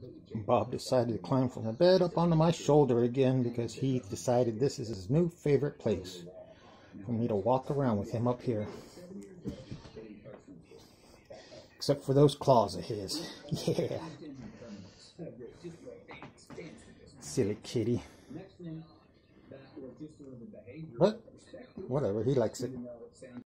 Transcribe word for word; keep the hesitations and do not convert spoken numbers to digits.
Bob decided to climb from the bed up onto my shoulder again because he decided this is his new favorite place for me to walk around with him up here. Except for those claws of his. Yeah. Silly kitty. But whatever, he likes it.